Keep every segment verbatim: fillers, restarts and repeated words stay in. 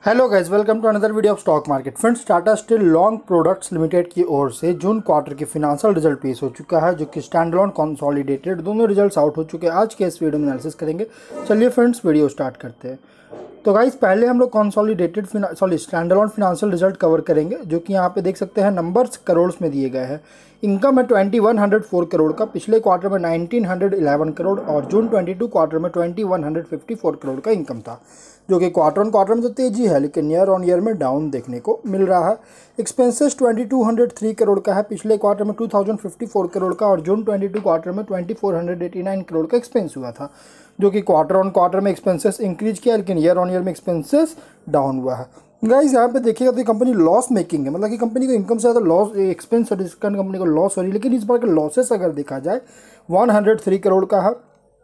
Hello guys, welcome to another video of stock market. Friends, Tata steel long products limited की ओर से June quarter की financial result पेश हो चुका है, जो कि स्टैंड अलोन कंसोलिडेटेड दोनों रिजल्ट्स आउट हो चुके हैं। आज के इस वीडियो में एनालिसिस करेंगे। चलिए फ्रेंड्स, वीडियो स्टार्ट करते हैं। तो गाइस, पहले हम लोग consolidated sorry stand alone financial result cover करेंगे, जो कि यहाँ पे देख सकते हैं नंबर्स करोड़ में दिए गए हैं। इनकम है twenty one hundred four crore का, पिछले क्वार्टर में नाइनटीन हंड्रेड इलेवन करोड़ और जून ट्वेंटी टू क्वार्टर में twenty one hundred fifty four crore का इनकम था, जो कि क्वार्टर ऑन क्वार्टर में तो तेजी है, लेकिन ईयर ऑन ईयर में डाउन देखने को मिल रहा है। Expenses twenty two hundred three crore का है, पिछले क्वार्टर में two thousand fifty four crore का और जून ट्वेंटी टू क्वार्टर में twenty four hundred eighty nine crore का एक्सपेंस हुआ था, जो कि क्वार्टर ऑन क्वार्टर में एक्सपेंसेस इंक्रीज किया, लेकिन ईयर ऑन ईयर में एक्सपेंसेस डाउन हुआ है। गाइस, यहाँ पे देखिएगा तो ये कंपनी लॉस मेकिंग है, मतलब कि कंपनी को इनकम से ज़्यादा लॉस एक्सपेंस और इसका कंपनी को लॉस हो रही है। लेकिन इस बार के लॉसेस अगर देखा जाए वन हंड्रेड थ्री करोड़ का है,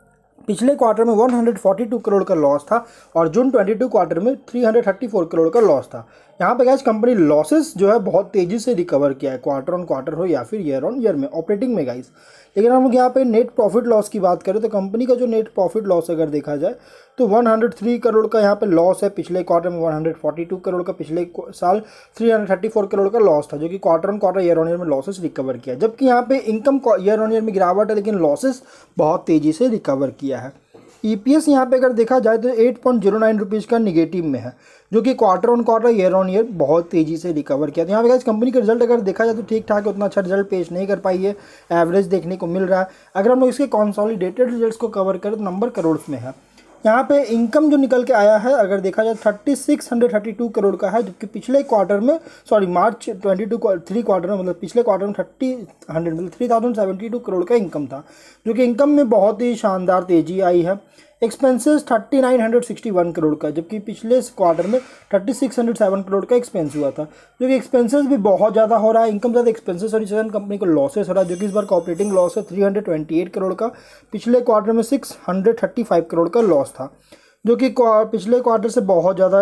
पिछले क्वार्टर में one hundred forty two crore का लॉस था और जून ट्वेंटी टू क्वार्टर में three hundred thirty four crore का लॉस था। यहाँ पे गाइस कंपनी लॉसेस जो है बहुत तेजी से रिकवर किया है, क्वार्टर ऑन क्वार्टर हो या फिर ईयर ऑन ईयर में ऑपरेटिंग में गाइस। लेकिन हम लोग यहाँ पे नेट प्रॉफिट लॉस की बात करें तो कंपनी का जो नेट प्रॉफिट लॉस अगर देखा जाए तो वन हंड्रेड थ्री करोड़ का यहाँ पे लॉस है, पिछले क्वार्टर में one hundred forty two crore का, पिछले साल three hundred thirty four crore का लॉस था, जो कि quarter on quarter year on year में लॉसेस रिकवर किया। जबकि यहाँ पे इनकम ईयर ऑन ईयर में गिरावट है, लेकिन लॉसेस बहुत तेजी से रिकवर किया है। ईपीएस यहाँ पे अगर देखा जाए तो eight point zero nine rupees का निगेटिव में है, जो कि quarter on quarter year on year बहुत तेजी से रिकवर किया। तो यहाँ पे गाइस कंपनी का रिजल्ट अगर देखा जाए तो ठीक ठाक है, उतना अच्छा रिजल्ट पेश नहीं कर पाई है, एवरेज देखने को मिल रहा है। अगर हम लोग इसके कंसोलिडेटेड रिजल्ट्स को कवर करें तो नंबर करोड़ में है। यहाँ पे इनकम जो निकल के आया है अगर देखा जाए thirty six hundred thirty two crore का है, जबकि पिछले क्वार्टर में sorry March twenty two three quarter में मतलब पिछले क्वार्टर में थर्टी हंड्रेड मतलब three thousand seventy two crore का इनकम था, जो कि इनकम में बहुत ही शानदार तेजी आई है। Expenses thirty nine hundred sixty one crore का, जबकि पिछले क्वार्टर में thirty six hundred seven crore का एक्सपेंस हुआ था, जो कि एक्सपेंसेस भी बहुत ज़्यादा हो रहा है। इनकम ज़्यादा एक्सपेंसेस और इस कारण कंपनी को लॉसेस हो रहा है, जो कि इस बार का ऑपरेटिंग लॉस है three hundred twenty eight crore का, पिछले क्वार्टर में six hundred thirty five crore का लॉस था, जो कि पिछले क्वार्टर से बहुत ज़्यादा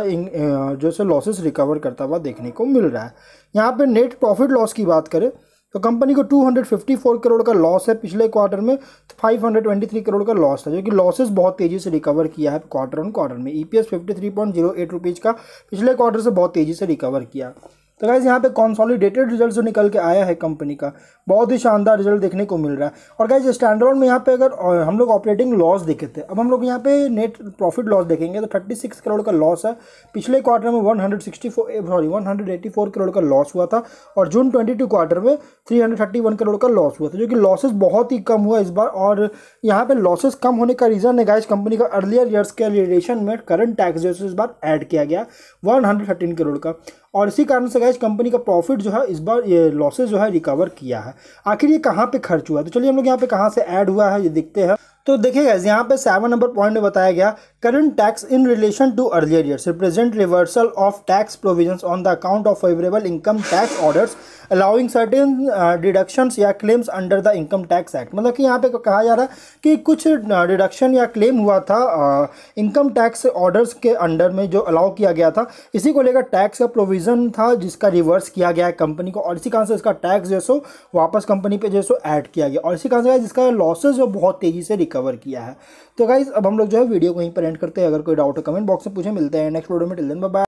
जो से लॉसेस रिकवर करता हुआ देखने को मिल रहा है। यहाँ पे नेट प्रॉफिट लॉस की बात करें तो कंपनी को two hundred fifty four crore का लॉस है, पिछले क्वार्टर में five hundred twenty three crore का लॉस था, जो कि लॉसेस बहुत तेजी से रिकवर किया है क्वार्टर ऑन क्वार्टर में। EPS fifty three point zero eight rupees का पिछले क्वार्टर से बहुत तेजी से रिकवर किया। तो गाइस, यहाँ पे कंसोलिडेटेड रिजल्ट जो निकल के आया है कंपनी का, बहुत ही शानदार रिजल्ट देखने को मिल रहा है। और गाइस, स्टैंड अलोन में यहाँ पे अगर हम लोग ऑपरेटिंग लॉस देखे थे, अब हम लोग यहाँ पे नेट प्रॉफिट लॉस देखेंगे तो थर्टी सिक्स करोड़ का लॉस है, पिछले क्वार्टर में one hundred sixty four sorry one hundred eighty four crore का लॉस हुआ था और जून ट्वेंटी टू क्वार्टर में three hundred thirty one crore का लॉस हुआ था, जो कि लॉसेस बहुत ही कम हुआ इस बार। और यहाँ पे लॉसेस कम होने का रीज़न है गाइस कंपनी का अर्लियर ईयर्स के रिलेशन में करंट टैक्स जैसे इस बार ऐड किया गया वन हंड्रेड थर्टीन करोड़ का, और इसी कारण से गाइस कंपनी का प्रॉफिट जो है इस बार ये लॉसेस जो है रिकवर किया है। आखिर ये कहाँ पे खर्च हुआ है, तो चलिए हम लोग यहाँ पे कहाँ से ऐड हुआ है ये देखते हैं। तो देखिए गाइस, यहाँ पे सेवन नंबर पॉइंट में बताया गया current tax in relation to earlier years represent reversal of tax provisions on the account of favourable income tax orders allowing certain deductions या claims under the income tax act. मतलब कि यहाँ पे कहा जा रहा है कि कुछ डिडक्शन या क्लेम हुआ था इनकम टैक्स ऑर्डर्स के अंडर में जो अलाउ किया गया था, इसी को लेकर टैक्स का प्रोविज़न था जिसका रिवर्स किया गया है कंपनी को, और इसी कारण से इसका टैक्स जो सो वापस कंपनी पे जो सो ऐड किया गया, और इसी कारण से जिसका लॉसेज जो बहुत तेज़ी से रिकवर किया है। तो गाइज, अब हम लोग जो है वीडियो को यहीं पर एंड करते हैं। अगर कोई डाउट है कमेंट बॉक्स में पूछे, मिलते हैं नेक्स्ट वीडियो में। Till then bye bye.